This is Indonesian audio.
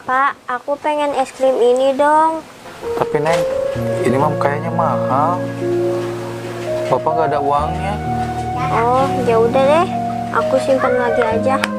Pak, aku pengen es krim ini dong. Tapi Neng, ini mah kayaknya mahal. Bapak nggak ada uangnya. Oh, ya udah deh. Aku simpan lagi aja.